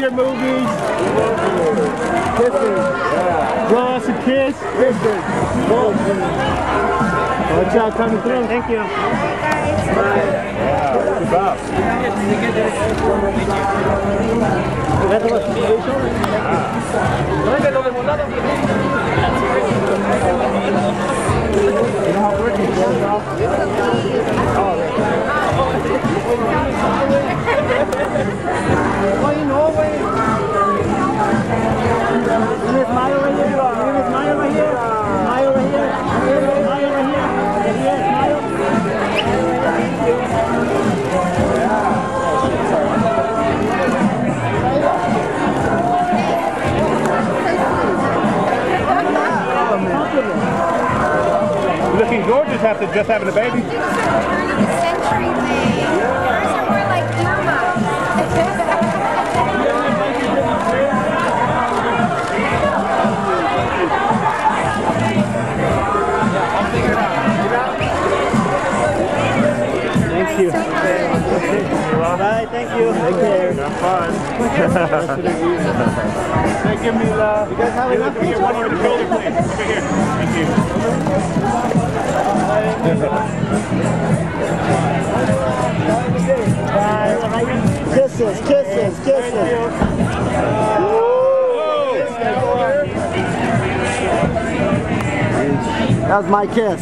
your movies. Kisses. Blow us a kiss. Kisses. Watch out, coming through. Thank you. Looking gorgeous after just having a baby. Century thing. Yours are more like earmuffs. Thank you. Bye, thank you. Take care. Have fun. Thank you, Milla. You guys have enough? Get one over the shoulder, please. Over here. Thank you. Kisses, kisses, kisses. That was my kiss.